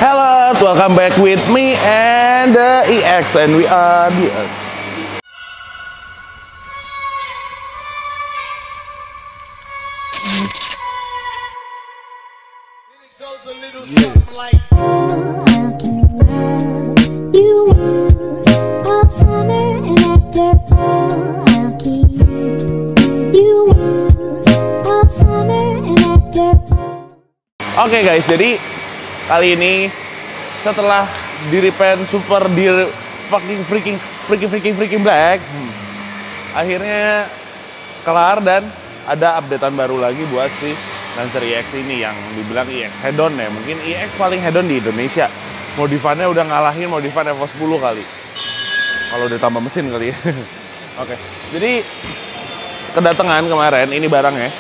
Hello, welcome back with me and the EX, and we are the Us. Oke guys, jadi kali ini setelah di repaint super di freaking black, akhirnya kelar dan ada updatean baru lagi buat si Lancer EX ini yang dibilang EX head-on ya. Mungkin EX paling head-on di Indonesia. Modifannya udah ngalahin modifan Evo 10 kali. Kalau udah tambah mesin kali ya. Oke, jadi kedatangan kemarin ini barangnya.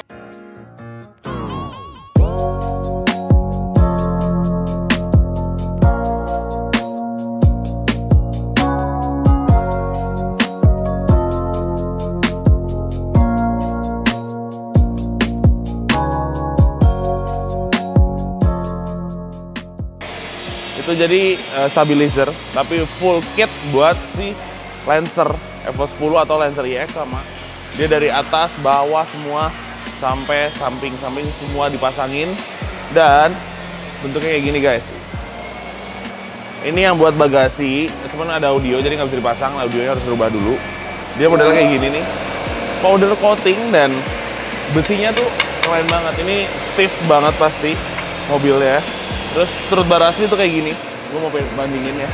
Itu jadi stabilizer, tapi full kit buat si Lancer Evo 10 atau Lancer EX sama. Dia dari atas, bawah semua sampai samping-samping semua dipasangin dan bentuknya kayak gini guys. Ini yang buat bagasi, cuman ada audio jadi nggak bisa dipasang, audionya harus rubah dulu. Dia modelnya kayak gini nih, powder coating dan besinya tuh keren banget. Ini stiff banget pasti mobilnya. Terus strut bar asli tuh kayak gini. Gue mau bandingin ya.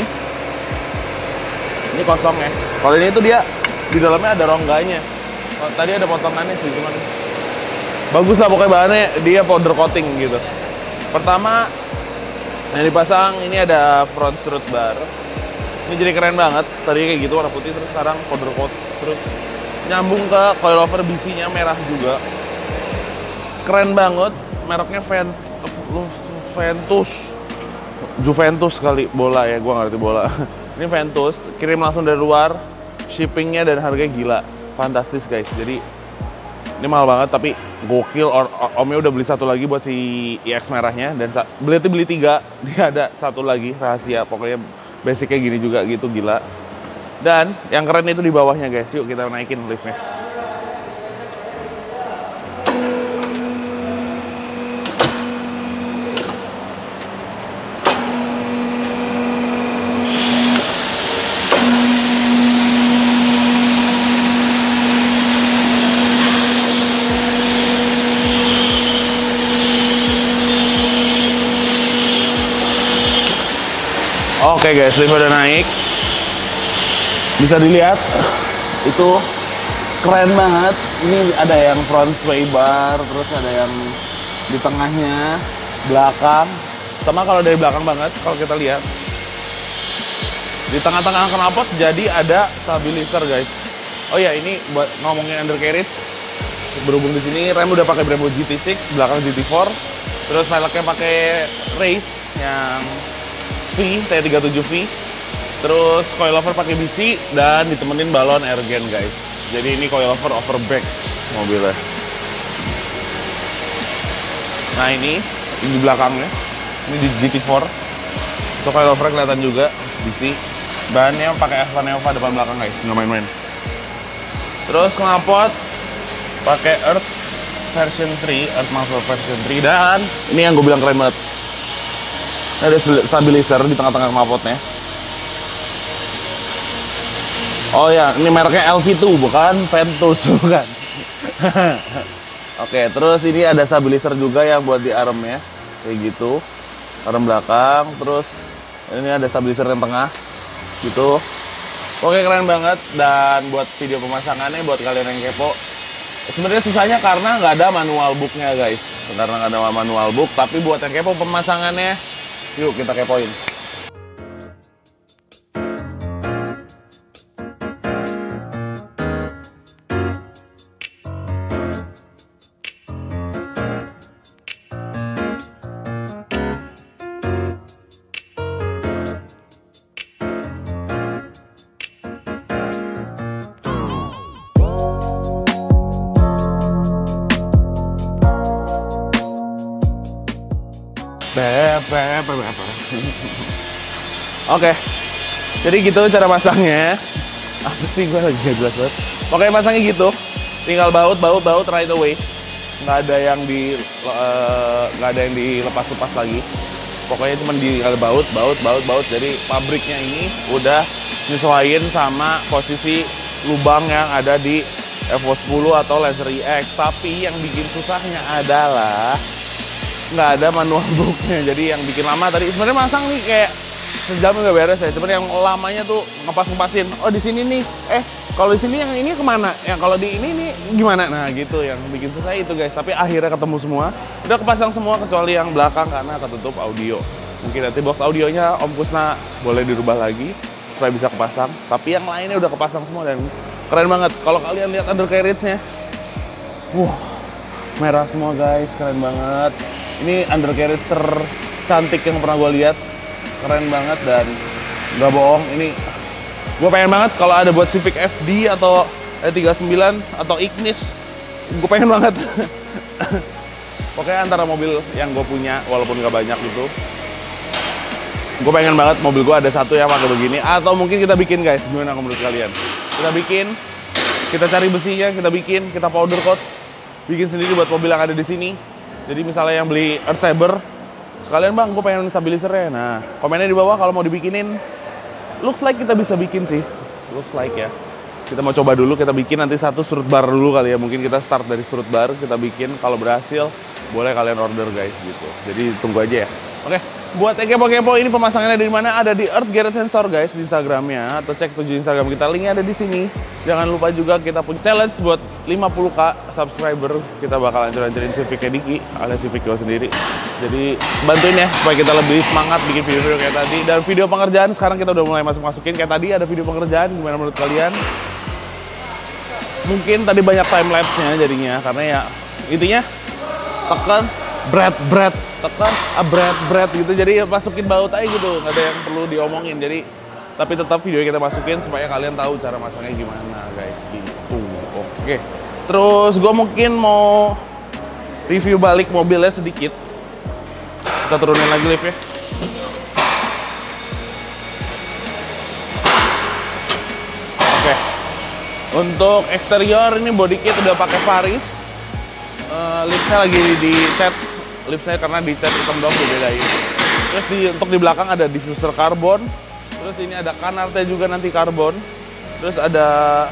Ini kosong ya. Kalau ini tuh dia di dalamnya ada rongganya. Tadi ada potongannya sih, cuman bagus lah pokoknya bahannya. Dia powder coating gitu. Pertama yang dipasang ini ada front strut bar. Ini jadi keren banget. Tadi kayak gitu warna putih, terus sekarang powder coat. Terus nyambung ke coilover BC-nya merah juga. Keren banget. Mereknya Juventus kali bola ya, gue ngerti bola. Ini Ventus, kirim langsung dari luar, shippingnya dan harganya gila, fantastis guys. Jadi ini mahal banget tapi gokil. Omnya udah beli satu lagi buat si EX merahnya dan beli 3, dia ada satu lagi rahasia. Pokoknya basicnya gini juga gitu, gila. Dan yang keren itu di bawahnya guys. Yuk kita naikin liftnya. Oke guys, lift udah naik. Bisa dilihat, itu keren banget. Ini ada yang front sway bar, terus ada yang di tengahnya, belakang. Sama kalau dari belakang banget, kalau kita lihat di tengah-tengah knalpot jadi ada stabilizer guys. Oh ya, ini buat ngomongin undercarriage. Berhubung di sini rem udah pakai Brembo GT6, belakang GT4. Terus velgnya pakai race yang V, T37V. Terus coilover pakai BC dan ditemenin balon airgen guys. Jadi ini coilover overbacks mobilnya. Nah ini di belakangnya, ini di GT4. Itu coilover kelihatan juga BC. Bahannya pakai Avaneva depan belakang guys, nggak main-main. Terus knalpot pakai Earth version 3, Earth Muscle version 3, dan ini yang gue bilang keren banget. Ada stabilizer di tengah-tengah knalpotnya. Oh ya, ini mereknya LV2 bukan Ventus, bukan. Oke, terus ini ada stabilizer juga yang buat di armnya, kayak gitu, arm belakang. Terus ini ada stabilizer yang tengah, gitu. Oke, keren banget. Dan buat video pemasangannya, buat kalian yang kepo, sebenarnya susahnya karena nggak ada manual booknya guys. Karena nggak ada manual book, tapi buat yang kepo pemasangannya, yuk kita kepoin. Oke, jadi gitu cara masangnya. Apa sih, gue lagi gak jelas banget. Pokoknya masangnya gitu, tinggal baut right away. Nggak ada yang dilepas-lepas lagi. Pokoknya cuma tinggal baut. Jadi pabriknya ini udah nyesuaiin sama posisi lubang yang ada di Evo 10 atau Laser EX. Tapi yang bikin susahnya adalah nggak ada manual booknya. Jadi yang bikin lama tadi sebenarnya masang nih kayak sejam nggak beres ya. Cuman yang lamanya tuh ngepas-ngepasin. Oh di sini nih, kalau di sini yang ini kemana? Yang kalau di ini nih gimana? Nah gitu yang bikin susah itu guys. Tapi akhirnya ketemu semua. Udah kepasang semua kecuali yang belakang karena ketutup audio. Mungkin nanti box audionya Om Kusna boleh dirubah lagi supaya bisa kepasang. Tapi yang lainnya udah kepasang semua dan keren banget. Kalau kalian lihat undercarriage-nya, wah merah semua guys, keren banget. Ini undercarriage tercantik yang pernah gue lihat, keren banget dan nggak bohong. Ini gue pengen banget kalau ada buat Civic FD atau E39 atau Ignis, gue pengen banget. Pokoknya antara mobil yang gue punya, walaupun nggak banyak gitu, gue pengen banget mobil gue ada satu yang pakai begini. Atau mungkin kita bikin guys, gimana menurut kalian? Kita bikin, kita cari besinya, kita powder coat, bikin sendiri buat mobil yang ada di sini. Jadi misalnya yang beli Earth Saber, sekalian bang, gue pengen stabilisernya. Nah, komennya di bawah kalau mau dibikinin. Looks like kita bisa bikin sih, looks like ya. Kita mau coba dulu, kita bikin nanti satu strut bar dulu kali ya. Mungkin kita start dari strut bar, kita bikin. Kalau berhasil, boleh kalian order guys gitu. Jadi tunggu aja ya. Oke. Buat yang kepo-kepo ini pemasangannya dari mana? Ada di Earth Garage Sensor guys di Instagramnya, atau cek 7 Instagram kita, linknya ada di sini. Jangan lupa juga kita punya challenge buat 50k subscriber. Kita bakal hancur-hancurin Civic Diki alias Civic gue sendiri. Jadi bantuin ya supaya kita lebih semangat bikin video-video kayak tadi. Dan video pengerjaan sekarang kita udah mulai masukin kayak tadi ada video pengerjaan. Gimana menurut kalian? Mungkin tadi banyak time lapse-nya jadinya karena ya intinya tekan bread tekan bread gitu, jadi masukin baut aja gitu, nggak ada yang perlu diomongin. Jadi tapi tetap video kita masukin supaya kalian tahu cara masangnya gimana guys gitu. Oke, terus gue mungkin mau review balik mobilnya sedikit. Kita turunin lagi liftnya. Oke, untuk eksterior ini body kit udah pakai Varis. Liftnya lagi di cat lip saya karena di cat hitam doang dibedain. Terus untuk di belakang ada diffuser karbon. Terus ini ada kanartnya juga nanti karbon. Terus ada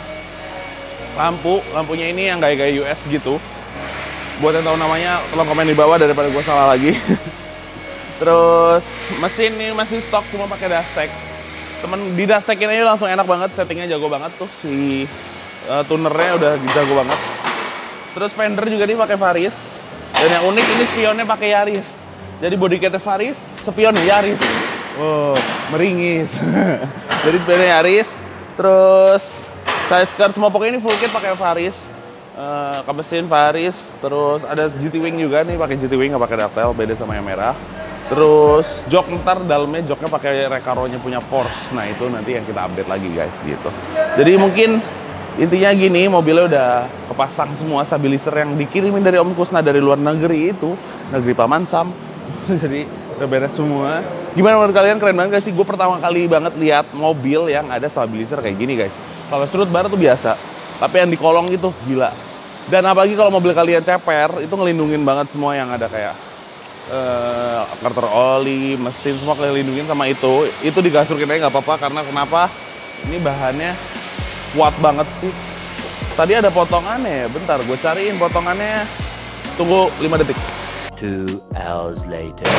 lampunya ini yang gaya-gaya US gitu. Buat yang tahu namanya tolong komen di bawah daripada gue salah lagi. Terus mesin ini masih stok cuma pakai dustek. Di dustekin aja langsung enak banget, settingnya jago banget tuh si tunernya udah jago banget. Terus fender juga nih pakai Varis. Dan yang unik ini spionnya pakai Yaris. Jadi body kitnya Varis, spionnya Yaris. Wow, meringis. Jadi spionnya Yaris. Terus side skirt semua pokoknya ini full kit pakai Varis. Mesin Varis. Terus ada GT Wing juga nih, pakai GT Wing nggak pakai detail, beda sama yang merah. Terus jok ntar dalamnya joknya pakai Recaro-nya punya Porsche. Nah itu nanti yang kita update lagi guys gitu. Jadi mungkin intinya gini, mobilnya udah kepasang semua stabilizer yang dikirimin dari Om Kusna dari luar negeri itu, negeri Paman Sam. Jadi udah beres semua. Gimana menurut kalian, keren banget gak sih? Gue pertama kali banget lihat mobil yang ada stabilizer kayak gini guys. Kalau strut bar tuh biasa, tapi yang di kolong itu gila. Dan apalagi kalau mobil kalian ceper, itu ngelindungin banget semua yang ada kayak karter oli, mesin, semua ngelindungin sama itu. Itu digasurin aja nggak apa-apa, karena kenapa? Ini bahannya kuat banget sih. Tadi ada potongannya ya, bentar gue cariin potongannya. Tunggu 5 detik. 2 hours later.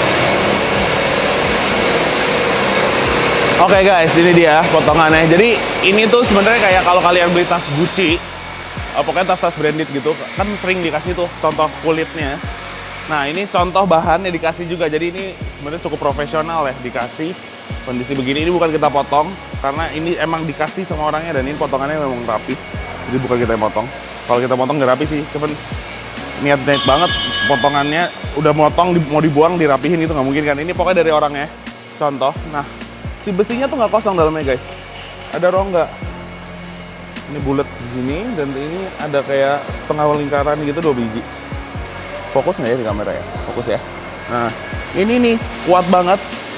Oke guys, ini dia potongannya. Jadi ini tuh sebenarnya kayak kalau kalian beli tas Gucci, pokoknya tas-tas branded gitu, kan sering dikasih tuh contoh kulitnya. Nah ini contoh bahannya dikasih juga. Jadi ini sebenarnya cukup profesional ya, dikasih kondisi begini. Ini bukan kita potong, karena ini emang dikasih sama orangnya, dan ini potongannya memang rapi. Jadi bukan kita yang potong. Kalau kita potong nggak rapi sih, cuman niat banget potongannya. Udah motong, mau dibuang, dirapihin itu nggak mungkin kan. Ini pokoknya dari orangnya. Contoh, nah si besinya tuh nggak kosong dalamnya guys. Ada rongga. Ini bulat di sini, dan ini ada kayak setengah lingkaran gitu, 2 biji. Fokus nggak ya di kamera ya? Fokus ya. Nah, ini nih kuat banget.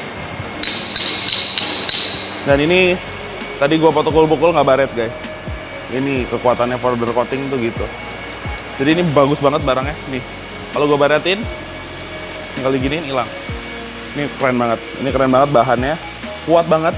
Dan ini tadi gua pukul-pukul nggak baret guys. Ini kekuatannya powder coating tuh gitu. Jadi ini bagus banget barangnya. Nih, kalau gua baretin, tinggal diginiin hilang. Ini keren banget. Ini keren banget bahannya, kuat banget.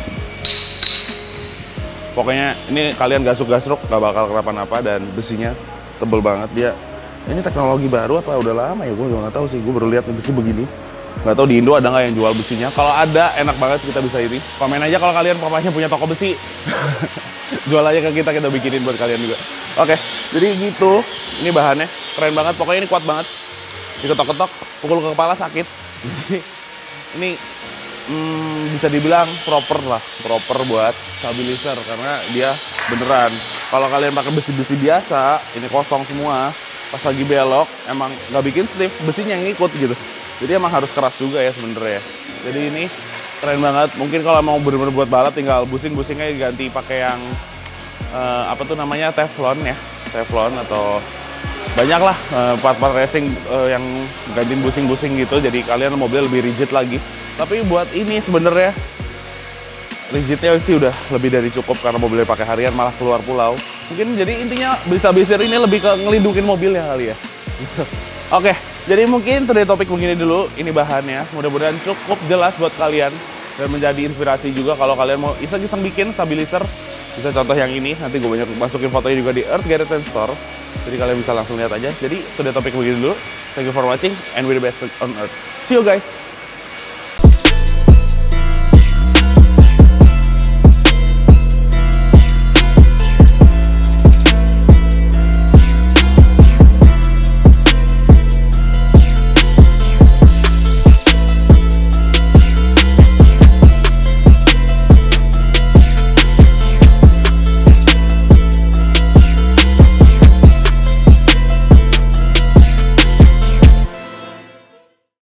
Pokoknya ini kalian gasuk-gasuk nggak bakal kenapa-napa dan besinya tebel banget dia. Ini teknologi baru apa udah lama ya? Gue juga nggak tahu sih. Gue baru lihat besi begini. Nggak tahu di Indo ada nggak yang jual besinya. Kalau ada, enak banget kita bisa iri. Komen aja kalau kalian papanya punya toko besi. Jual aja ke kita bikinin buat kalian juga. Oke, jadi gitu. Ini bahannya keren banget. Pokoknya ini kuat banget. Diketok-ketok, pukul ke kepala sakit. Ini bisa dibilang proper buat stabilizer karena dia beneran. Kalau kalian pakai besi-besi biasa, ini kosong semua. Pas lagi belok, emang nggak bikin stiff, besinya yang ngikut gitu. Jadi emang harus keras juga ya sebenarnya. Jadi ini keren banget. Mungkin kalau mau bener-bener buat balap, tinggal busing-busingnya ganti pakai yang apa tuh namanya teflon ya, teflon atau banyak lah part-part racing yang gantiin busing-busing gitu. Jadi kalian mobil lebih rigid lagi. Tapi buat ini sebenarnya rigidnya sih udah lebih dari cukup karena mobilnya pakai harian malah keluar pulau. Mungkin jadi intinya bisa-bisa ini lebih ke ngelindungin mobilnya kali ya. Oke, jadi mungkin tadi topik begini dulu. Ini bahannya mudah-mudahan cukup jelas buat kalian dan menjadi inspirasi juga kalau kalian mau iseng-iseng bikin stabilizer. Bisa contoh yang ini, nanti gue banyak masukin fotonya juga di Earth Garage & Store. Jadi kalian bisa langsung lihat aja. Jadi tadi topik begini dulu. Thank you for watching and we're the best on Earth. See you guys.